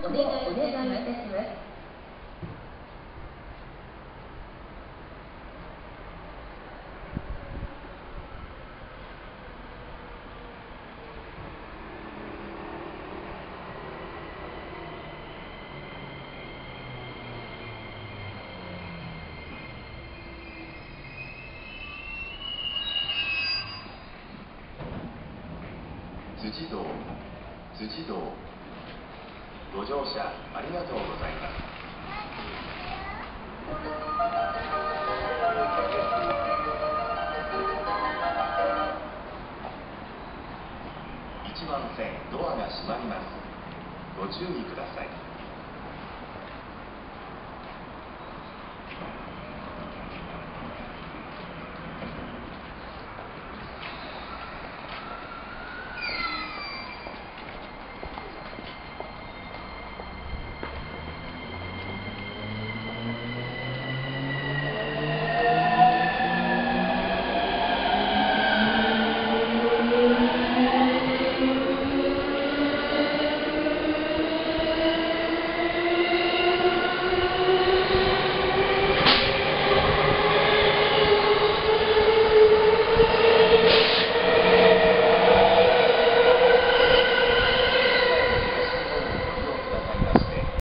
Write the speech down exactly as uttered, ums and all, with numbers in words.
お願いいたします。 辻堂、辻堂、ご乗車ありがとうございます。いちばん線ドアが閉まります。ご注意ください。